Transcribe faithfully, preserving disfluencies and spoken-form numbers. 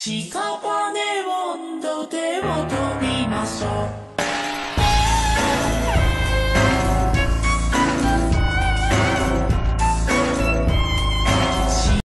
屍温度でも飛びましょう。